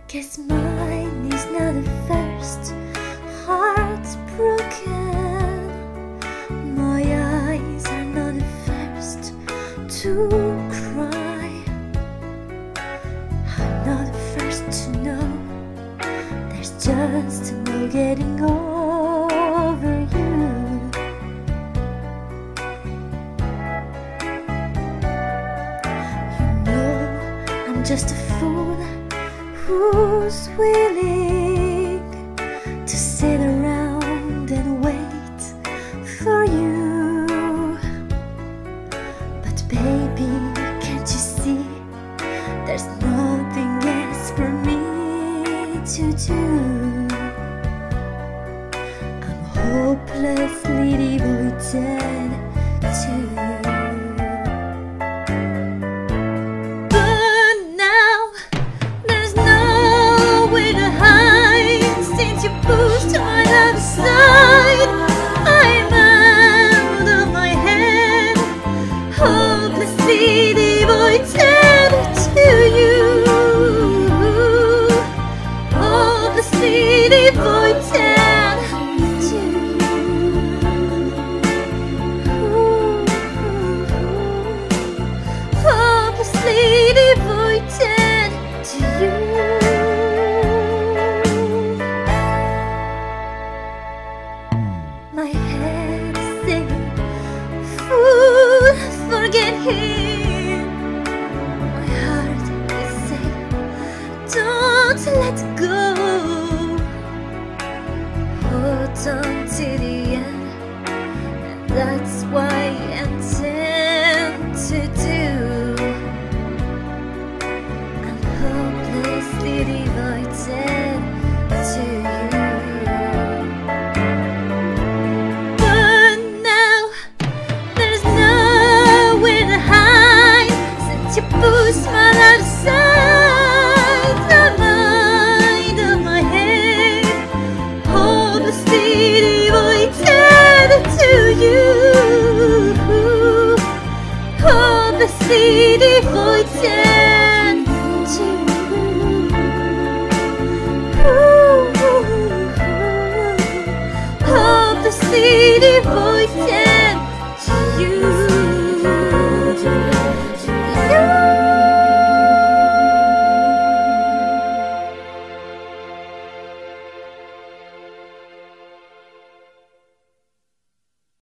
Guess mine is not the first heart broken. My eyes are not the first to cry. I'm not the first to know. There's just no getting over you. You know I'm just a fool who's willing to sit around and wait for you. But baby, can't you see there's nothing else for me to do? I'm hopelessly devoted to you. Hopelessly devoted to you. Hopelessly devoted to you. Hopelessly devoted to you. My head is singing, fool, forget him. My heart is saying, don't let go.